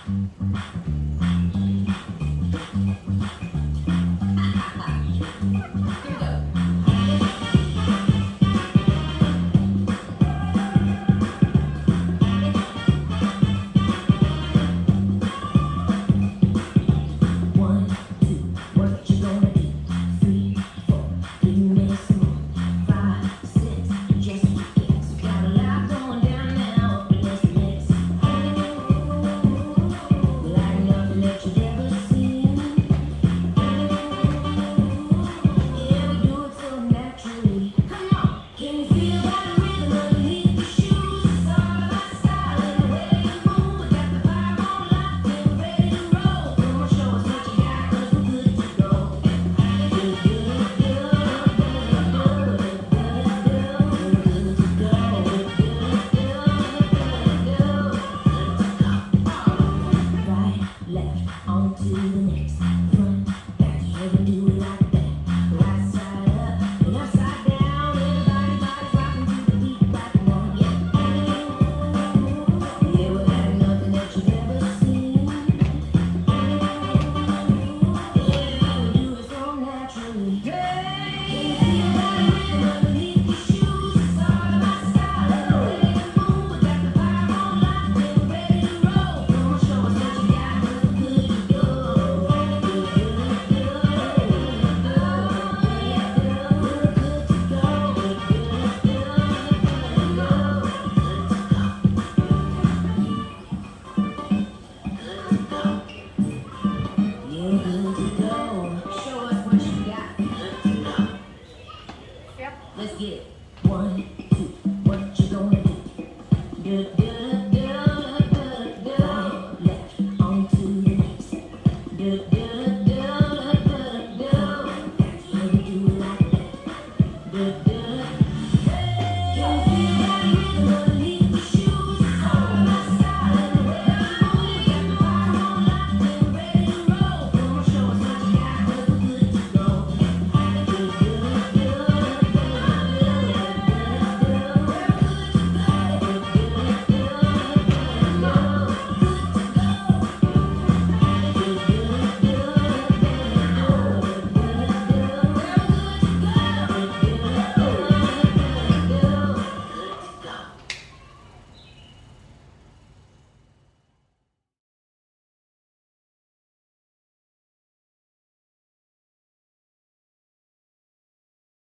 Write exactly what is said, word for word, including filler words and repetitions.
Let's get it. One, two, what you gonna do? Do, do, do, do, do, do. Right, left, on to the next. Do, do, do, do, do, do. Baby, do it like that. Do, do.